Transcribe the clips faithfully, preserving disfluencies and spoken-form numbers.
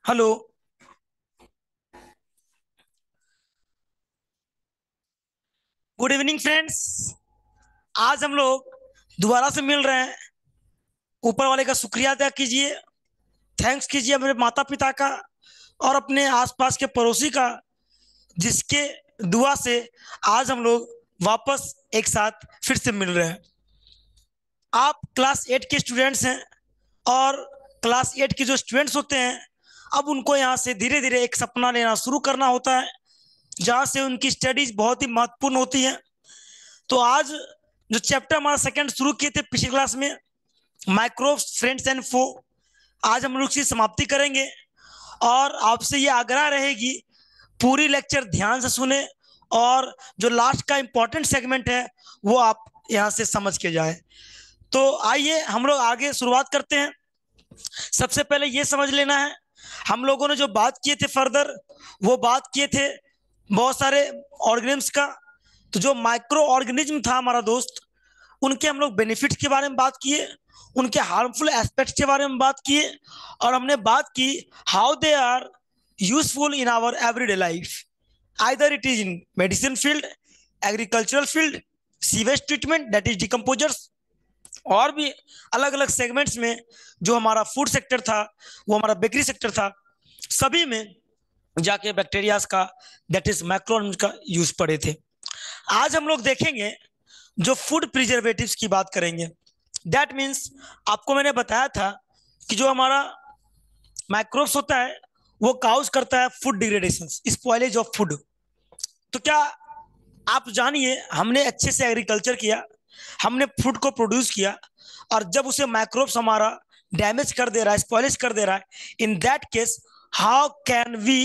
Hello. Good evening friends. आज हम लोग दोबारा से मिल रहे हैं। ऊपर वाले का शुक्रिया अदा कीजिए। थैंक्स कीजिए अपने माता पिता का और अपने आसपास के पड़ोसी का, जिसके दुआ से आज हम लोग वापस एक साथ फिर से मिल रहे हैं। आप क्लास एट के स्टूडेंट्स हैं और क्लास एट के जो स्टूडेंट्स होते हैं, अब उनको यहाँ से धीरे धीरे एक सपना लेना शुरू करना होता है, जहाँ से उनकी स्टडीज बहुत ही महत्वपूर्ण होती है। तो आज जो चैप्टर हमारा सेकंड शुरू किए थे पिछली क्लास में, माइक्रो फ्रेंड्स एंड फो, आज हम लोग इसकी समाप्ति करेंगे। और आपसे ये आग्रह रहेगी पूरी लेक्चर ध्यान से सुने और जो लास्ट का इंपॉर्टेंट सेगमेंट है वो आप यहाँ से समझ के जाए। तो आइए हम लोग आगे शुरुआत करते हैं। सबसे पहले ये समझ लेना है, हम लोगों ने जो बात किए थे फर्दर, वो बात किए थे बहुत सारे ऑर्गेनिम्स का। तो जो माइक्रो ऑर्गेनिज्म था हमारा दोस्त, उनके हम लोग बेनिफिट्स के बारे में बात किए, उनके हार्मफुल एस्पेक्ट्स के बारे में बात किए, और हमने बात की how they are useful in our everyday life, either it is in medicine field, agricultural field, sewage treatment that is decomposers, और भी अलग अलग सेगमेंट्स में। जो हमारा फूड सेक्टर था, वो हमारा बेकरी सेक्टर था, सभी में जाके बैक्टीरियाज का, दैट इज माइक्रोऑर्गेनिज्म का यूज पड़े थे। आज हम लोग देखेंगे जो फूड प्रिजर्वेटिव्स की बात करेंगे। दैट मीन्स आपको मैंने बताया था कि जो हमारा माइक्रोब्स होता है वो काउज करता है food degradation, spoilage of food. तो क्या आप जानिए, हमने अच्छे से एग्रीकल्चर किया, हमने फूड को प्रोड्यूस किया, और जब उसे माइक्रोब्स हमारा डैमेज कर दे रहा है, स्पॉइलेज कर दे रहा है, in that case how can we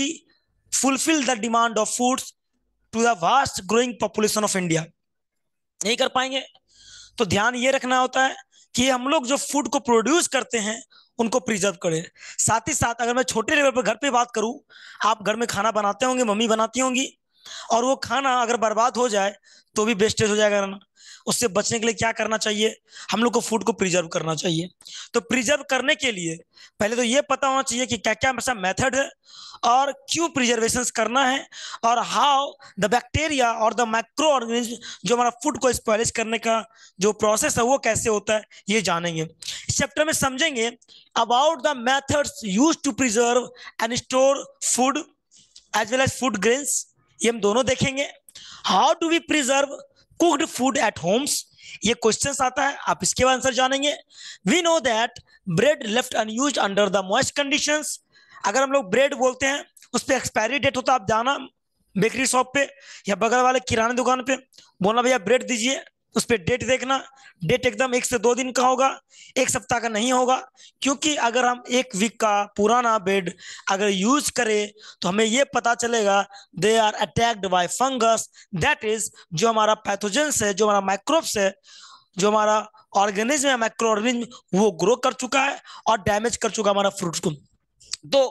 fulfil the demand of foods to the vast growing population of India? नहीं कर पाएंगे। तो ध्यान ये रखना होता है कि हम लोग जो फूड को प्रोड्यूस करते हैं उनको प्रिजर्व करें। साथ ही साथ अगर मैं छोटे लेवल पर घर पे बात करूं, आप घर में खाना बनाते होंगे, मम्मी बनाती होंगी, और वो खाना अगर बर्बाद हो जाए तो भी वेस्टेज हो जाएगा ना। उससे बचने के लिए क्या करना चाहिए? हम लोग को फूड को प्रिजर्व करना चाहिए। तो प्रिजर्व करने के लिए पहले तो ये पता होना चाहिए कि क्या क्या ऐसा मेथड है और क्यों प्रिजर्वेशन करना है, और हाउ द बैक्टीरिया और द माइक्रो ऑर्गेनिज्म जो हमारा फूड को स्पॉइलिश करने का जो प्रोसेस है वो कैसे होता है, ये जानेंगे। इस चैप्टर में समझेंगे about the methods use to preserve and store food as well as food grains, ये हम दोनों देखेंगे। How do we preserve cooked food at homes, ये क्वेश्चंस आता है, आप इसके आंसर जानेंगे। We know that bread left unused under the moist conditions, अगर हम लोग ब्रेड बोलते हैं उस पर एक्सपायरी डेट होता है, आप जाना बेकरी शॉप पे या बगल वाले किराने दुकान पे, बोलना भैया ब्रेड दीजिए, उस पर डेट देखना, डेट एकदम एक से दो दिन का होगा, एक सप्ताह का नहीं होगा। क्योंकि अगर हम एक वीक का पुराना ब्रेड अगर यूज करें तो हमें ये पता चलेगा they are attacked by fungus, that is जो हमारा पैथोजेंस है, जो हमारा माइक्रोब्स है, जो हमारा ऑर्गेनिज्म है, माइक्रो ऑर्गेनिज्म, वो ग्रो कर चुका है और डैमेज कर चुका है हमारा फ्रूट्स को। तो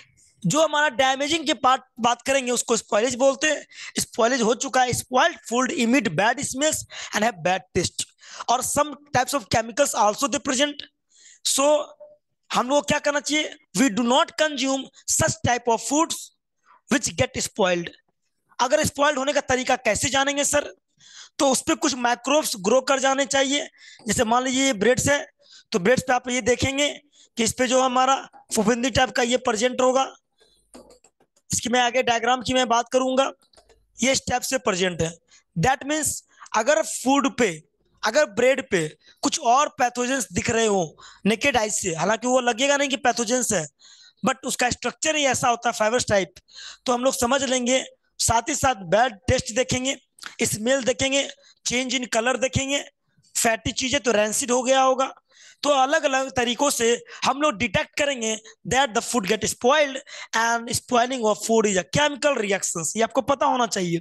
जो हमारा डैमेजिंग के पार्ट बात करेंगे उसको स्पॉइलेज बोलते हैं। स्पॉइलेज हो चुका है, spoiled food emit bad smells and have bad taste, और some types of chemicals also they present. So हम लोग क्या करना चाहिए? We do not consume such type of foods which get spoiled. अगर स्पॉइल्ड होने का तरीका कैसे जानेंगे सर? तो उस पर कुछ माइक्रोब्स ग्रो कर जाने चाहिए। जैसे मान लीजिए ये ब्रेड्स है, तो ब्रेड्स पे आप ये देखेंगे कि इस पे जो हमारा फफूंदी टाइप का ये प्रेजेंट होगा। इसकी मैं आगे डायग्राम की मैं बात करूंगा, ये स्टेप से प्रेजेंट है। दैट मीन्स अगर फूड पे, अगर ब्रेड पे कुछ और पैथोजेंस दिख रहे हो नेकेड आइज से, हालांकि वो लगेगा नहीं कि पैथोजेंस है, बट उसका स्ट्रक्चर ही ऐसा होता है फाइबर टाइप, तो हम लोग समझ लेंगे। साथ ही साथ बैड टेस्ट देखेंगे, स्मेल देखेंगे, चेंज इन कलर देखेंगे, फैटी चीजें तो रैंसिड हो गया होगा। तो अलग अलग तरीकों से हम लोग डिटेक्ट करेंगे that the food get spoiled, and spoiling of food is a chemical reactions, ये आपको पता होना चाहिए।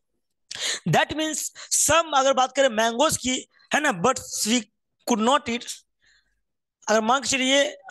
दैट मीन्स सम, अगर बात करें मैंगोज की, है ना, but we could not eat. अगर मान के चलिए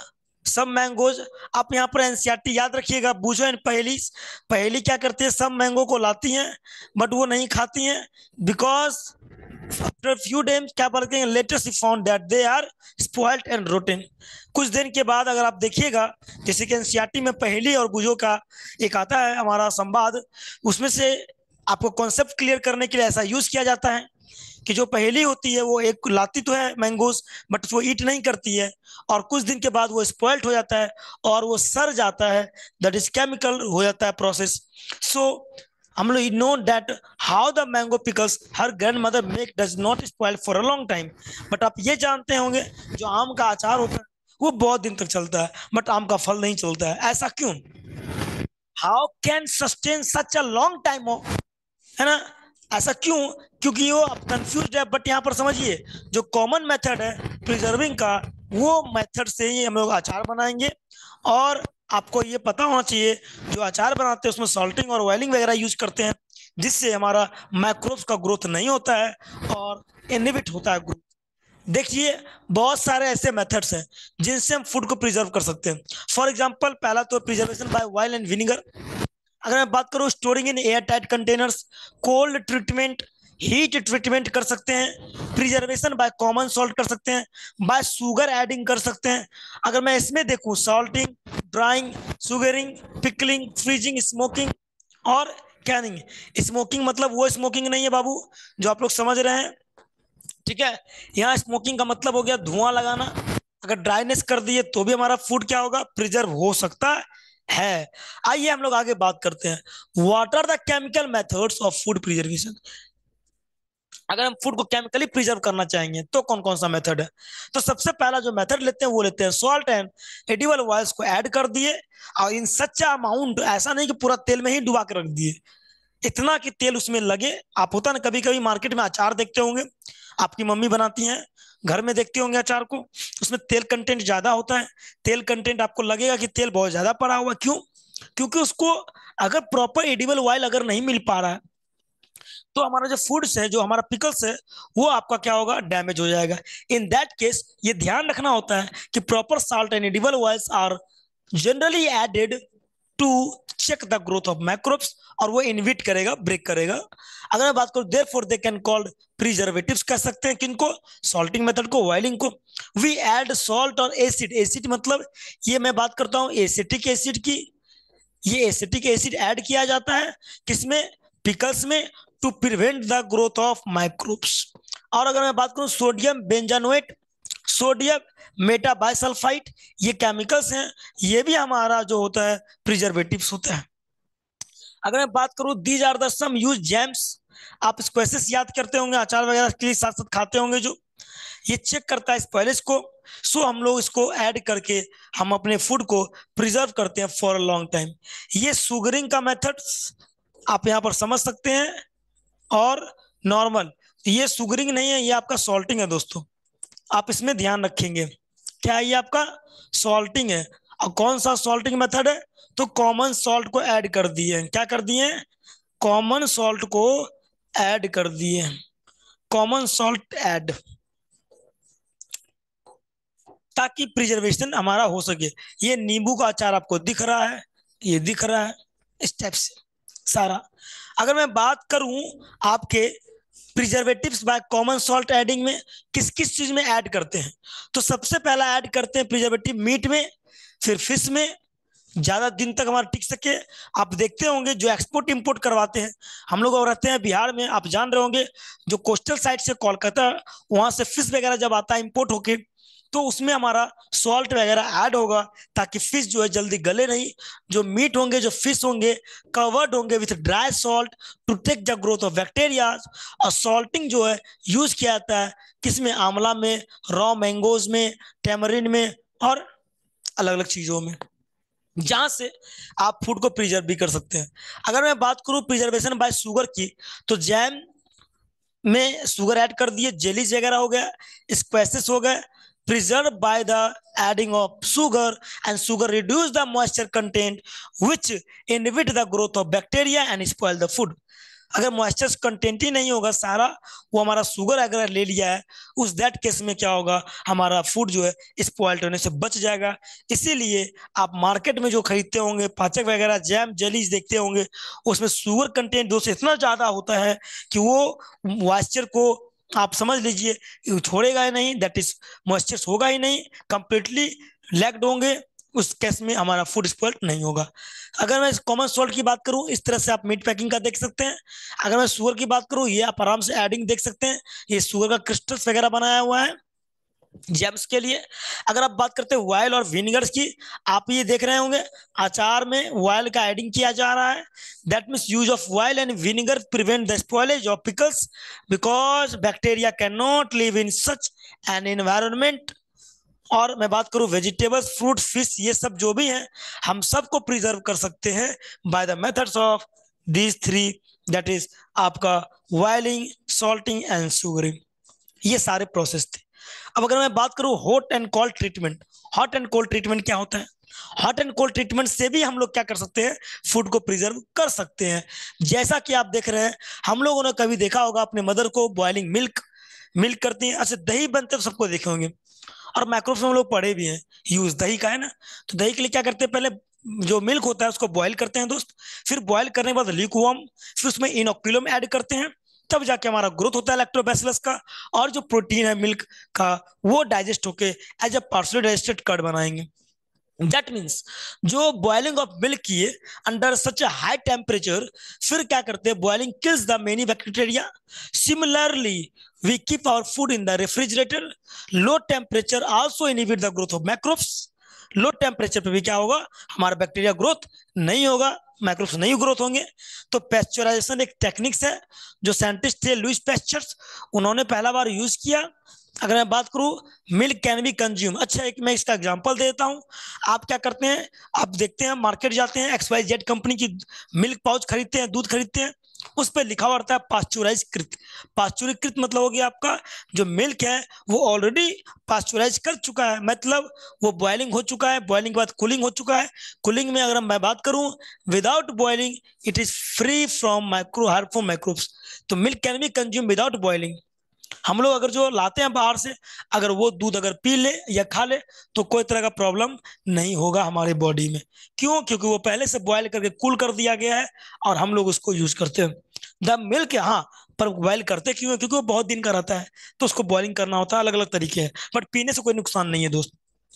सब मैंगोज, आप यहाँ पर एनसीईआरटी याद रखिएगा, बूझो एंड पहेली। पहेली क्या करती है, सब मैंगो को लाती हैं बट वो नहीं खाती हैं, बिकॉज आफ्टर फ्यू डेज क्या बोलते हैं, later she found that they are spoiled and rotten. कुछ दिन के बाद अगर आप देखिएगा, जैसे कि एनसीईआरटी में पहेली और बूझो का एक आता है हमारा संवाद, उसमें से आपको कॉन्सेप्ट क्लियर करने के लिए ऐसा यूज किया जाता है कि जो पहेली होती है वो एक लाती तो है मैंगोज बट वो ईट नहीं करती है, और कुछ दिन के बाद वो स्पॉइल्ड हो जाता है और वो सड़ जाता है, दैट इज केमिकल हो जाता है प्रोसेस। सो हम लोग know that how the mango pickles her grandmother make does not spoil for a long time. But आप ये जानते होंगे जो आम का अचार होता है वो बहुत दिन तक चलता है बट आम का फल नहीं चलता है, ऐसा क्यों? How can sustain such a long time, है ना? ऐसा क्यों? क्योंकि वो आप कंफ्यूज है, बट यहाँ पर समझिए जो कॉमन मेथड है प्रिजर्विंग का, वो मेथड से ही हम लोग अचार बनाएंगे। और आपको ये पता होना चाहिए जो अचार बनाते हैं उसमें सॉल्टिंग और ऑयलिंग वगैरह यूज करते हैं, जिससे हमारा माइक्रोब्स का ग्रोथ नहीं होता है और इनहिबिट होता है ग्रोथ। देखिए बहुत सारे ऐसे मेथड्स हैं जिनसे हम फूड को प्रिजर्व कर सकते हैं। फॉर एग्जांपल पहला तो preservation by oil and vinegar. अगर मैं बात करूं storing in airtight containers, cold treatment, heat treatment कर सकते हैं, प्रिजर्वेशन बाय कॉमन सॉल्ट कर सकते हैं, बाय शुगर एडिंग कर सकते हैं। अगर मैं इसमें देखूं salting, drying, sugaring, pickling, freezing, smoking और कैनिंग। स्मोकिंग मतलब वो स्मोकिंग नहीं है बाबू जो आप लोग समझ रहे हैं, ठीक है? यहाँ स्मोकिंग का मतलब हो गया धुआं लगाना। अगर ड्राइनेस कर दिए तो भी हमारा फूड क्या होगा, प्रिजर्व हो सकता है। आइए हम लोग आगे बात करते हैं what are the chemical methods of food preservation. अगर हम फूड को केमिकली प्रिजर्व करना चाहेंगे तो कौन कौन सा मेथड है? तो सबसे पहला जो मेथड लेते हैं वो लेते हैं सॉल्ट एंड एडिबल ऑयल्स को ऐड कर दिए, और इन सच अमाउंट, ऐसा नहीं कि पूरा तेल में ही डुबा के रख दिए, इतना कि तेल उसमें लगे। आप होता ना कभी कभी मार्केट में अचार देखते होंगे, आपकी मम्मी बनाती हैं, घर में देखते होंगे अचार को, उसमें तेल कंटेंट ज्यादा होता है। तेल कंटेंट आपको लगेगा कि तेल बहुत ज्यादा पड़ा हुआ, क्यों? क्योंकि उसको अगर प्रॉपर एडिबल ऑयल अगर नहीं मिल पा रहा है तो हमारा जो फूड्स है, जो हमारा पिकल्स है, वो आपका क्या होगा, डैमेज हो जाएगा। इन दैट केस ये ध्यान रखना होता है कि proper salt and edible oils are generally added to check the growth of microbes, और वो इनविट करेगा, ब्रेक करेगा। अगर मैं बात करूं therefore they can called preservatives, कह सकते हैं किनको, सॉल्टिंग मेथड को, ऑयलिंग को। वी ऐड सॉल्ट और एसिड, एसिड मतलब ये मैं बात करता हूं एसिटिक एसिड की, ये एसिटिक एसिड ऐड किया जाता है किसमें, पिकल्स में, to prevent the growth of microbes. और अगर मैं बात करूं सोडियम बेंजानोएट, सोडियम मेटाबाइसल्फाइड, ये केमिकल्स हैं, ये भी हमारा जो होता है प्रिजर्वेटिव्स होता है। अगर मैं बात करूं these are the some use jams, आप इसको ऐसे याद करते होंगे, अचार वगैरह के साथ साथ खाते होंगे, जो ये चेक करता है स्पॉइलेज को। सो हम लोग इसको ऐड करके हम अपने फूड को प्रिजर्व करते हैं फॉर अ लॉन्ग टाइम। ये सुगरिंग का मेथड आप यहाँ पर समझ सकते हैं, और नॉर्मल, ये सुगरिंग नहीं है, ये आपका सॉल्टिंग है दोस्तों, आप इसमें ध्यान रखेंगे। क्या है ये आपका सॉल्टिंग है। और कौन सा सॉल्टिंग मेथड है, तो कॉमन सॉल्ट को ऐड कर दिए, क्या कर दिए, कॉमन सॉल्ट को ऐड कर दिए, कॉमन सॉल्ट ऐड, ताकि प्रिजर्वेशन हमारा हो सके। ये नींबू का अचार आपको दिख रहा है, ये दिख रहा है इस टाइप से सारा। अगर मैं बात करूं आपके preservatives by common salt adding में किस किस चीज में ऐड करते हैं, तो सबसे पहला ऐड करते हैं प्रिजर्वेटिव मीट में, फिर फिश में, ज्यादा दिन तक हमारा टिक सके। आप देखते होंगे जो एक्सपोर्ट इंपोर्ट करवाते हैं, हम लोग रहते हैं बिहार में, आप जान रहे होंगे जो कोस्टल साइड से कोलकाता, वहां से फिश वगैरह जब आता है इंपोर्ट होके, तो उसमें हमारा सॉल्ट वगैरह ऐड होगा ताकि फिश जो है जल्दी गले नहीं। जो मीट होंगे, जो फिश होंगे, कवर्ड होंगे with dry salt to take the growth of bacteria. और सॉल्टिंग जो है यूज किया जाता है किसमें, आंवला में, रॉ मैंगोज में, टेमरिन में, और अलग अलग चीजों में, जहां से आप फूड को प्रिजर्व भी कर सकते हैं। अगर मैं बात करूं प्रिजर्वेशन बाय शुगर की, तो जैम में शुगर ऐड कर दिए, जेलीज वगैरह हो गया, स्क्वैशेस हो गए, preserved by the adding of sugar, and sugar reduce the moisture content which inhibit the growth of bacteria and spoil the food. अगर मॉइस्चर कंटेंट ही नहीं होगा सारा, वो हमारा शुगर अगर ले लिया है, उस दैट केस में क्या होगा, हमारा फूड जो है स्पॉइल्ट होने से बच जाएगा। इसीलिए आप मार्केट में जो खरीदते होंगे पाचक वगैरह जैम जेलीज देखते होंगे, उसमें शुगर कंटेंट दोस्तों इतना ज्यादा होता है कि वो मॉइस्चर को आप समझ लीजिए कि छोड़ेगा ही नहीं, दैट इज मॉइस्चर होगा ही नहीं, कंप्लीटली लैक्ड होंगे। उस केस में हमारा फूड स्पॉइल नहीं होगा। अगर मैं कॉमन सॉल्ट की बात करूं, इस तरह से आप मीट पैकिंग का देख सकते हैं। अगर मैं शुगर की बात करूं, ये आप आराम से एडिंग देख सकते हैं, ये शुगर का क्रिस्टल्स वगैरह बनाया हुआ है जेम्स के लिए। अगर आप बात करते हैं वाइल और विनेगर्स की, आप ये देख रहे होंगे अचार में वाइल का एडिंग किया जा रहा है। That means use of oil and vinegar prevent the spoilage of pickles because bacteria can not live in such an environment. और मैं बात करूं वेजिटेबल्स फ्रूट फिश, ये सब जो भी हैं, हम सबको प्रिजर्व कर सकते हैं by the methods of these three, that is आपका वाइलिंग, सॉल्टिंग एंड सुगरिंग। ये सारे प्रोसेस थे। अब अगर मैं बात करूं hot and cold treatment, hot and cold treatment क्या होता है? हॉट एंड कोल्ड ट्रीटमेंट से भी हम लोग क्या कर सकते हैं, फूड को प्रिजर्व कर सकते हैं। जैसा कि आप देख रहे हैं, हम लोगों ने कभी देखा होगा अपने मदर को बॉइलिंग मिल्क मिल्क करती हैं, अच्छा दही बनते तो सबको देखे होंगे, और माइक्रोवेव में हम लोग पढ़े भी हैं यूज दही का, है ना। तो दही के लिए क्या करते हैं, पहले जो मिल्क होता है उसको बॉईल करते हैं दोस्त, फिर बॉईल करने के बाद ल्यूकवार्म, फिर उसमें इनोक्युलम ऐड करते हैं, तब जाके हमारा ग्रोथ होता है लैक्टोबैसिलस का, और जो प्रोटीन है मिल्क का वो डाइजेस्ट होके as a partly digested curd बनाएंगे। दैट मीन्स जो बॉइलिंग ऑफ मिल्क किए under such a high temperature, फिर क्या करते हैं, boiling kills the many bacteria. Similarly we keep our food in the refrigerator, low temperature also inhibit the growth of microbes. Low temperature पे भी क्या होगा, हमारा बैक्टीरिया ग्रोथ नहीं होगा, माइक्रोब्स नहीं ग्रोथ होंगे। तो पेस्चराइजेशन एक टेक्निक्स है जो साइंटिस्ट थे लुइस पेस्चर, उन्होंने पहला बार यूज किया। अगर मैं बात करूं मिल्क कैन बी कंज्यूम, अच्छा एक मैं इसका एग्जांपल देता हूं। आप क्या करते हैं, आप देखते हैं मार्केट जाते हैं, एक्स वाई जेड कंपनी की मिल्क पाउच खरीदते हैं, दूध खरीदते हैं, उस पर लिखा हुआ रहता है पास्चुराइज कृत। पास्चुरीकृत मतलब हो गया आपका जो मिल्क है वो ऑलरेडी पास्चुराइज कर चुका है, मतलब वो बॉइलिंग हो चुका है, बॉइलिंग के बाद कूलिंग हो चुका है। कूलिंग में अगर मैं बात करूं without boiling it is free from micro harmful microbes. तो milk can be consume without boiling. हम लोग अगर जो लाते हैं बाहर से, अगर वो दूध अगर पी ले या खा ले तो कोई तरह का प्रॉब्लम नहीं होगा हमारे बॉडी में। क्यों? क्योंकि वो पहले से बॉयल करके कूल कर दिया गया है और हम लोग उसको यूज करते हैं। द मिल्क, हाँ, पर बॉयल करते क्यों है? क्योंकि वो बहुत दिन का रहता है तो उसको बॉइलिंग करना होता है, अलग अलग तरीके हैं, बट पीने से कोई नुकसान नहीं है दोस्त।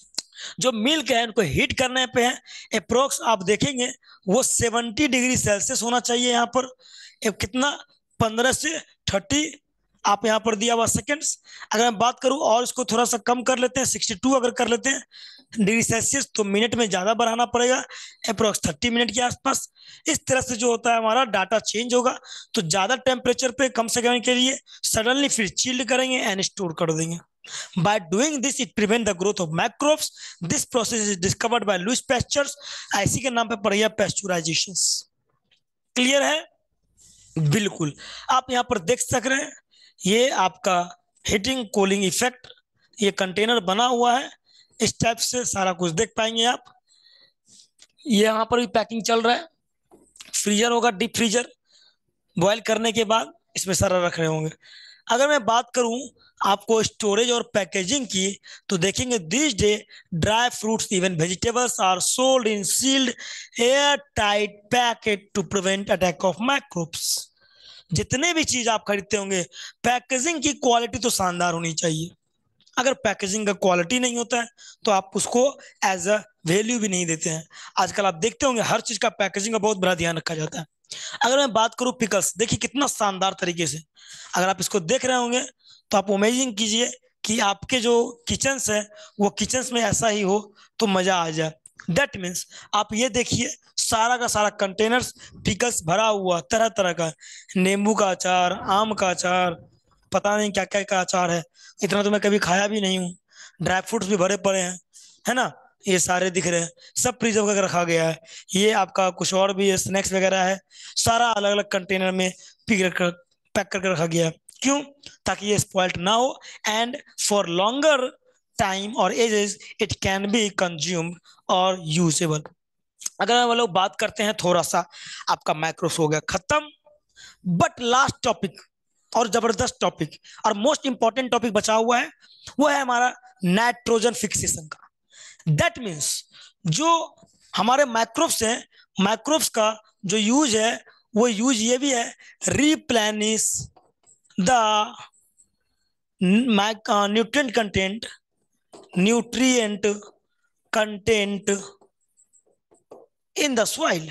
जो मिल्क है उनको हीट करने पे है, अप्रोक्स आप देखेंगे वो सेवेंटी डिग्री सेल्सियस होना चाहिए यहाँ पर। ए, कितना, पंद्रह से थर्टी आप यहाँ पर दिया हुआ सेकेंड्स। अगर मैं बात करूं और इसको थोड़ा सा कम कर लेते हैं, सिक्सटी टू अगर कर लेते हैं डिग्री सेल्सियस, तो मिनट में ज्यादा बढ़ाना पड़ेगा, अप्रोक्स थर्टी मिनट के आसपास। इस तरह से जो होता है हमारा डाटा चेंज होगा। तो ज्यादा टेम्परेचर पे कम सेकंड के लिए सडनली फिर चिल्ड करेंगे एंड स्टोर कर देंगे। By doing this, it prevent the growth of microbes. This process is discovered by Louis Pasteur. इसी के नाम पे पढ़िए पेस्चुराइजेशन। क्लियर है? बिल्कुल। आप यहाँ पर देख सक रहे हैं ये आपका हीटिंग कूलिंग इफेक्ट, ये कंटेनर बना हुआ है, इस टाइप से सारा कुछ देख पाएंगे आप। ये यहाँ पर भी पैकिंग चल रहा है, फ्रीजर होगा, डीप फ्रीजर, बॉयल करने के बाद इसमें सारा रख रहे होंगे। अगर मैं बात करूं आपको स्टोरेज और पैकेजिंग की, तो देखेंगे this day dry fruits even vegetables are sold in sealed airtight packet to prevent attack of microbes. जितने भी चीज आप खरीदते होंगे, पैकेजिंग की क्वालिटी तो शानदार होनी चाहिए। अगर पैकेजिंग का क्वालिटी नहीं होता है तो आप उसको एज अ वैल्यू भी नहीं देते हैं। आजकल आप देखते होंगे हर चीज का पैकेजिंग का बहुत बड़ा ध्यान रखा जाता है। अगर मैं बात करूं पिकल्स, देखिए कितना शानदार तरीके से, अगर आप इसको देख रहे होंगे तो आप इमेजिन कीजिए कि आपके जो किचन्स है वो किचन्स में ऐसा ही हो तो मजा आ जाए। दैट मीन्स आप ये देखिए सारा का सारा कंटेनर्स पिकल्स भरा हुआ, तरह तरह का, नींबू का अचार, आम का अचार, पता नहीं क्या क्या का अचार है, इतना तो मैं कभी खाया भी नहीं हूँ। ड्राई फ्रूट्स भी भरे पड़े हैं, है ना, ये सारे दिख रहे हैं, सब प्रिजर्व करके रखा गया है। ये आपका कुछ और भी स्नैक्स वगैरह है, सारा अलग अलग कंटेनर में पैक कर पैक करके रखा गया है। क्यों? ताकि ये स्पॉइल्ट ना हो एंड फॉर लॉन्गर टाइम और ages it can be consumed और यूजेबल। अगर हम लोग बात करते हैं थोड़ा सा, आपका माइक्रोस हो गया खत्म। बट लास्ट टॉपिक और जबरदस्त टॉपिक और मोस्ट इंपॉर्टेंट टॉपिक बचा हुआ है, वो है हमारा नाइट्रोजन फिक्सेशन का। दैट मीन्स जो हमारे माइक्रोब्स हैं, माइक्रोब्स का जो यूज है वो यूज ये भी है, replenish the nutrient content nutrient content in the soil.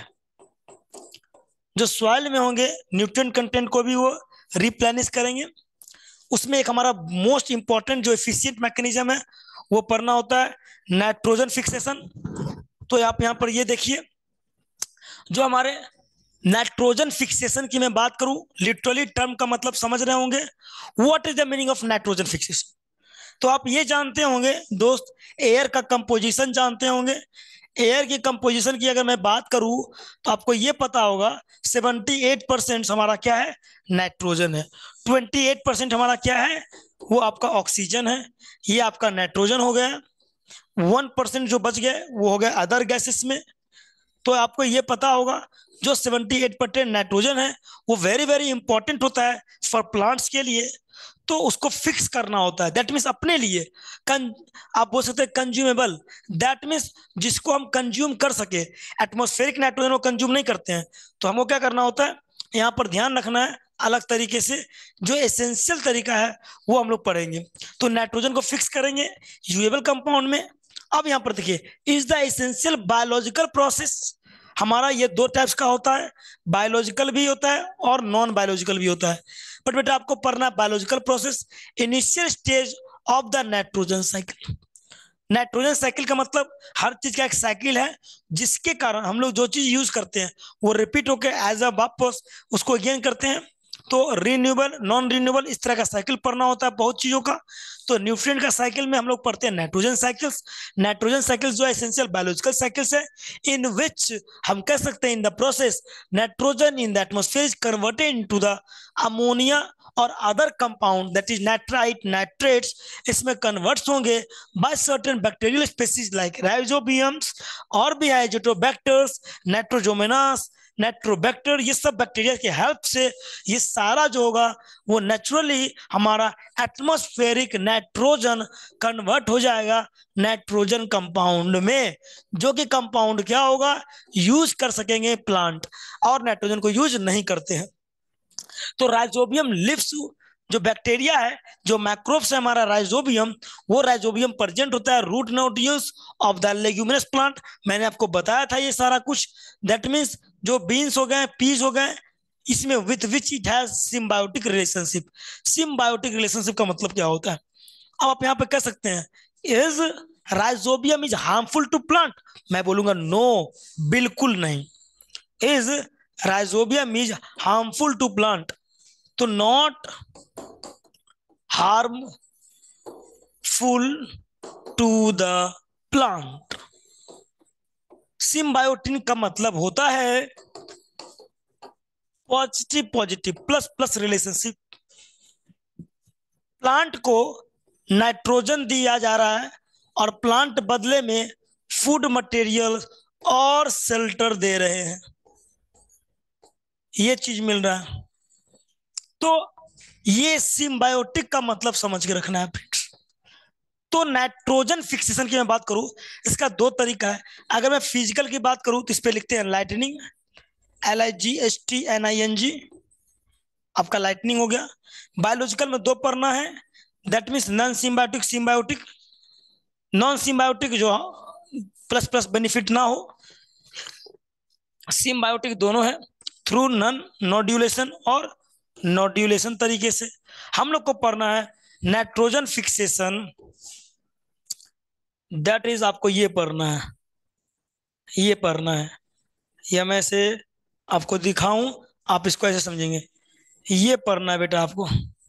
जो सॉइल में होंगे न्यूट्रिएंट कंटेंट को भी वो रिप्लेनिश करेंगे। उसमें एक हमारा मोस्ट इंपॉर्टेंट जो एफिशिएंट मैकेनिज्म है वो पढ़ना होता है नाइट्रोजन फिक्सेशन। तो आप यहाँ पर ये देखिए, जो हमारे नाइट्रोजन फिक्सेशन की मैं बात करूं, लिटरली टर्म का मतलब समझ रहे होंगे, what is the meaning of nitrogen fixation. तो आप ये जानते होंगे दोस्त, एयर का कंपोजिशन जानते होंगे। एयर की कंपोजिशन की अगर मैं बात करूं तो आपको ये पता होगा अठहत्तर परसेंट हमारा क्या है, नाइट्रोजन है। अट्ठाईस परसेंट हमारा क्या है, वो आपका ऑक्सीजन है, ये आपका नाइट्रोजन हो गया। वन परसेंट जो बच गए वो हो गया अदर गैसेस में। तो आपको ये पता होगा जो अठहत्तर परसेंट नाइट्रोजन है वो वेरी वेरी इंपॉर्टेंट होता है फॉर प्लांट्स के लिए। तो उसको फिक्स करना होता है, दैट मीन्स अपने लिए कन, आप बोल सकते हैं कंज्यूमेबल, दैट मीन्स जिसको हम कंज्यूम कर सके। एटमॉस्फेरिक नाइट्रोजन को कंज्यूम नहीं करते हैं, तो हमको क्या करना होता है, यहाँ पर ध्यान रखना है अलग तरीके से। जो एसेंशियल तरीका है वो हम लोग पढ़ेंगे। तो नाइट्रोजन को फिक्स करेंगे यूएबल कंपाउंड में। अब यहाँ पर देखिए, is the essential biological process. हमारा ये दो टाइप्स का होता है, बायोलॉजिकल भी होता है और नॉन बायोलॉजिकल भी होता है। बट बेटा आपको पढ़ना है biological process, initial stage of the nitrogen cycle. Nitrogen cycle का मतलब हर चीज का एक साइकिल है जिसके कारण हम लोग जो चीज यूज करते हैं वो रिपीट होकर एज अ वापस उसको अगेन करते हैं। तो रिन्यूएबल, नॉन रिन्यूएबल, इस तरह का साइकिल पढ़ना होता है बहुत चीजों का। तो न्यूट्रिएंट का साइकिल में हम लोग पढ़ते हैं नाइट्रोजन साइकिल्स। नाइट्रोजन साइकिल्स जो एसेंशियल बायोलॉजिकल साइकिल्स है, इन विच हम कह सकते हैं in the process nitrogen in the atmosphere is converted into the ammonia और other compound that is nitrite, nitrates, इसमें कन्वर्ट्स होंगे by certain bacterial species like rhizobiums और भी है जोटोबैक्टर्स, नाइट्रोजोमेनास, नाइट्रोबैक्टर। ये सब बैक्टीरिया की हेल्प से ये सारा जो होगा वो नेचुरली हमारा एटमॉस्फेरिक नाइट्रोजन कन्वर्ट हो जाएगा नाइट्रोजन कंपाउंड में, जो कि कंपाउंड क्या होगा, यूज कर सकेंगे प्लांट, और नाइट्रोजन को यूज नहीं करते हैं। तो राइजोबियम लिव्स, जो बैक्टीरिया है, जो मैक्रोब्स है हमारा राइजोबियम, वो राइजोबियम प्रेजेंट होता है root nodules of the leguminous plant. मैंने आपको बताया था ये सारा कुछ। दैट मीन्स जो बीन्स हो गए, पीस हो गए, इसमें with which it has symbiotic relationship. Symbiotic relationship का मतलब क्या होता है, अब आप यहाँ पे कह सकते हैं is rhizobium is harmful to plant. मैं बोलूंगा नो, बिल्कुल नहीं। Is rhizobium is harmful to plant, तो not harmful to the plant। Symbiotic का मतलब होता है positive positive, plus plus relationship. Plant को नाइट्रोजन दिया जा रहा है और प्लांट बदले में फूड मटेरियल और शेल्टर दे रहे हैं, ये चीज मिल रहा है। तो ये सिम्बायोटिक का मतलब समझ के रखना है फ्रेंड्स। तो नाइट्रोजन फिक्सेशन की मैं बात करूं, इसका दो तरीका है। अगर मैं फिजिकल की बात करूं तो इस पे लिखते हैं lightning, L I G H T N I N G, आपका लाइटनिंग हो गया। बायोलॉजिकल में दो पढ़ना है, that means non symbiotic, symbiotic. Non symbiotic जो प्लस प्लस बेनिफिट ना हो, सिम्बायोटिक दोनों है, थ्रू नॉन नोड्यूलेशन और नोड्यूलेशन तरीके से। हम लोग को पढ़ना है नाइट्रोजन फिक्सेशन, दैट इज आपको ये पढ़ना है, ये पढ़ना है, या मैं से आपको दिखाऊं, आप इसको ऐसे समझेंगे, ये पढ़ना है बेटा आपको,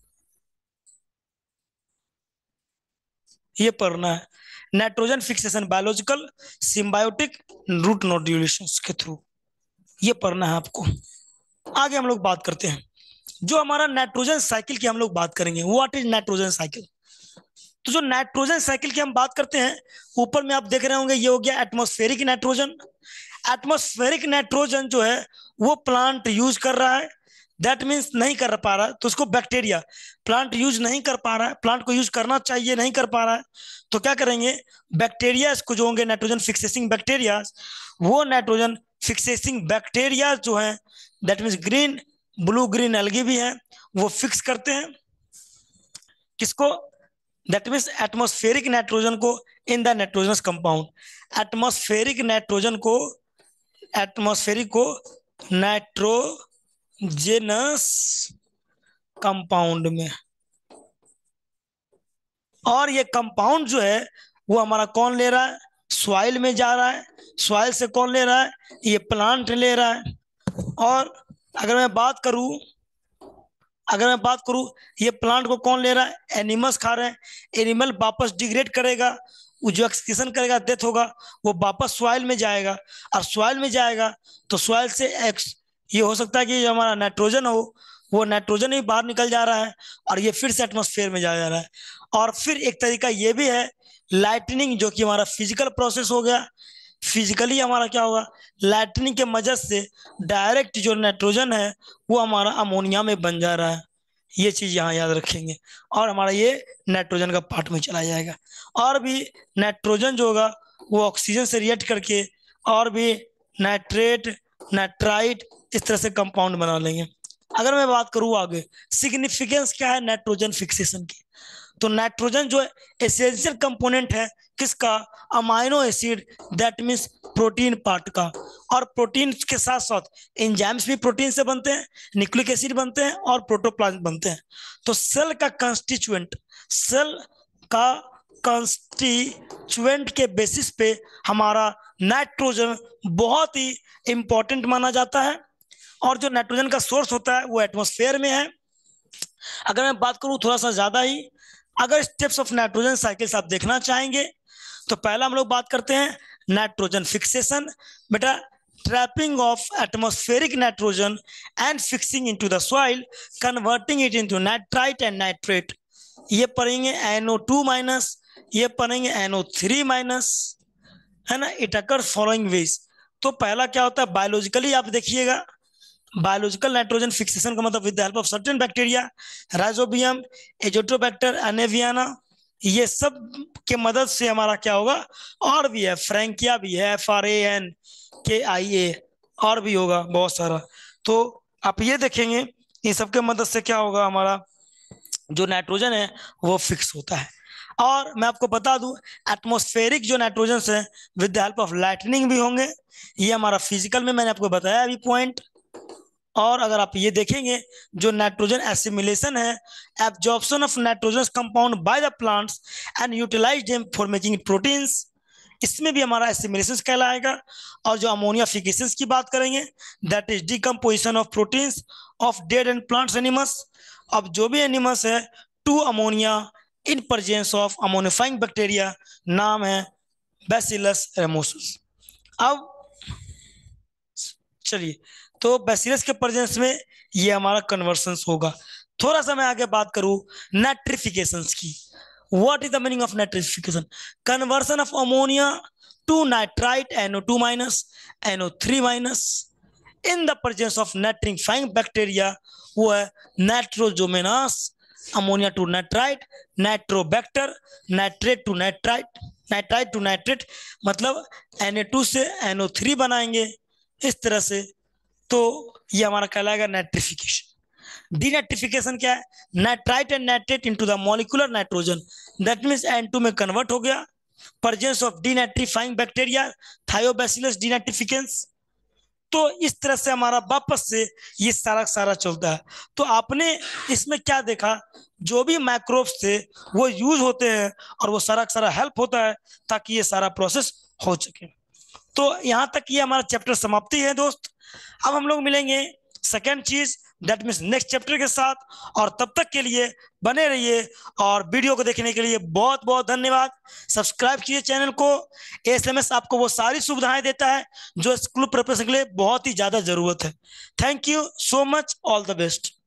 ये पढ़ना है nitrogen fixation biological, symbiotic, root nodulation के थ्रू, ये पढ़ना है आपको। आगे हम लोग बात करते हैं जो हमारा नाइट्रोजन साइकिल की हम लोग बात करेंगे, व्हाट इज नाइट्रोजन साइकिल। तो जो नाइट्रोजन साइकिल की हम बात करते हैं, ऊपर में आप देख रहे होंगे ये हो गया एटमॉस्फेरिक नाइट्रोजन। एटमॉस्फेरिक नाइट्रोजन जो है वो प्लांट यूज कर रहा है, दैट मीन्स नहीं कर पा रहा है तो उसको बैक्टीरिया, प्लांट यूज नहीं कर पा रहा है, प्लांट को यूज करना चाहिए नहीं कर पा रहा है, तो क्या करेंगे, बैक्टीरिया को जो होंगे नाइट्रोजन फिक्सेसिंग बैक्टीरिया, वो नाइट्रोजन फिक्सेसिंग बैक्टीरिया जो है that means green blue green algae भी है, वो फिक्स करते हैं किसको, दैट मीन्स एटमॉस्फेरिक नाइट्रोजन को in the nitrogenous compound, atmospheric nitrogen को एटमॉस्फेरिक को नाइट्रोजेनस कंपाउंड में। और ये कंपाउंड जो है वो हमारा कौन ले रहा है, सॉइल में जा रहा है, सॉइल से कौन ले रहा है, ये प्लांट ले रहा है। और अगर मैं बात करूं अगर मैं बात करूं ये प्लांट को कौन ले रहा है, एनिमल्स खा रहे हैं, एनिमल वापस डिग्रेड करेगा, वो जो एक्सक्रीशन करेगा, डेथ होगा, वो वापस सॉइल में जाएगा, और सॉइल में जाएगा तो सॉइल से एक्स ये हो सकता है कि जो हमारा नाइट्रोजन हो वो नाइट्रोजन ही बाहर निकल जा रहा है और ये फिर से एटमॉस्फेयर में जा जा रहा है। और फिर एक तरीका ये भी है लाइटनिंग, जो कि हमारा फिजिकल प्रोसेस हो गया, फिजिकली हमारा क्या होगा, लाइटनिंग के मदद से डायरेक्ट जो नाइट्रोजन है वो हमारा अमोनिया में बन जा रहा है, ये चीज यहाँ याद रखेंगे, और हमारा ये नाइट्रोजन का पार्ट में चला जाएगा। और भी नाइट्रोजन जो होगा वो ऑक्सीजन से रिएक्ट करके और भी नाइट्रेट नाइट्राइट इस तरह से कंपाउंड बना लेंगे। अगर मैं बात करूँ आगे सिग्निफिकेंस क्या है नाइट्रोजन फिक्सेशन की, तो नाइट्रोजन जो एसेंशियल कंपोनेंट है किसका, amino acid that means protein part का, और प्रोटीन के साथ साथ एंजाइम्स भी प्रोटीन से बनते हैं, न्यूक्लिक एसिड बनते हैं और प्रोटोप्लाज्म बनते हैं। तो सेल का कंस्टिट्यूएंट सेल का कंस्टिट्यूएंट के बेसिस पे हमारा नाइट्रोजन बहुत ही इंपॉर्टेंट माना जाता है, और जो नाइट्रोजन का सोर्स होता है वो एटमॉस्फेयर में है। अगर मैं बात करूं थोड़ा सा ज्यादा ही, अगर स्टेप्स ऑफ नाइट्रोजन साइकिल्स आप देखना चाहेंगे तो पहला हम लोग बात करते हैं नाइट्रोजन फिक्सेशन। बेटा trapping of atmospheric nitrogen and fixing into the soil, converting it into nitrite and nitrate, ये पढ़ेंगे एन ओ टू माइनस, ये पढ़ेंगे एन ओ थ्री माइनस, है ना। It occurs following ways. तो पहला क्या होता है, बायोलॉजिकली आप देखिएगा, बायोलॉजिकल नाइट्रोजन फिक्सेशन का मतलब with the help of certain bacteria, Rhizobium, Azotobacter, एनेवियाना, ये सब के मदद से हमारा क्या होगा, और भी है फ्रैंकिया भी है, एफ आर ए एन के आई ए, और भी होगा बहुत सारा। तो आप ये देखेंगे इन सब के मदद से क्या होगा, हमारा जो नाइट्रोजन है वो फिक्स होता है। और मैं आपको बता दूं एटमॉस्फेरिक जो नाइट्रोजन है with the help of lightning भी होंगे, ये हमारा फिजिकल में मैंने आपको बताया अभी पॉइंट। और अगर आप ये देखेंगे जो नाइट्रोजन एसिमिलेशन है, absorption of nitrogen compound by the plants and utilize them for making proteins, इसमें भी हमारा एसिमिलेशन कहलाएगा। और जो अमोनियाफिकेशन की बात करेंगे that is decomposition of proteins of dead and plants animals, अब जो भी एनिमल्स है to ammonia in presence of ammonifying bacteria, नाम है बैसिलस रेमोसस। अब चलिए, तो बैसिलस के प्रेजेंस में ये हमारा कन्वर्सन होगा। थोड़ा सा मैं आगे बात करूं नाइट्रिफिकेशन की, what is the meaning of nitrification, conversion of ammonia to nitrite N O two minus N O three minus in the presence of nitrifying bacteria, वो है Nitrosomonas, ammonia to nitrite, Nitrobacter, nitrate to nitrite, nitrite to nitrate, मतलब N A two से N O three बनाएंगे इस तरह से। तो ये हमारा कहलाएगा नाइट्रिफिकेशन। डीनाइट्रिफिकेशन क्या है, nitrite and nitrate into the molecular nitrogen, that means N two में कन्वर्ट हो गया, presence of denitrifying bacteria, Thiobacillus denitrificans. तो इस तरह से हमारा वापस से ये सारा सारा चलता है। तो आपने इसमें क्या देखा, जो भी माइक्रोब्स थे वो यूज होते हैं और वो सारा सारा हेल्प होता है ताकि ये सारा प्रोसेस हो सके। तो यहाँ तक ये हमारा चैप्टर समाप्ति है दोस्त। अब हम लोग मिलेंगे सेकेंड चीज दैट मीन्स नेक्स्ट चैप्टर के साथ, और तब तक के लिए बने रहिए, और वीडियो को देखने के लिए बहुत बहुत धन्यवाद। सब्सक्राइब कीजिए चैनल को। एएसएमएस आपको वो सारी सुविधाएं देता है जो स्कूल प्रिपरेशन के लिए बहुत ही ज्यादा जरूरत है। Thank you so much, all the best.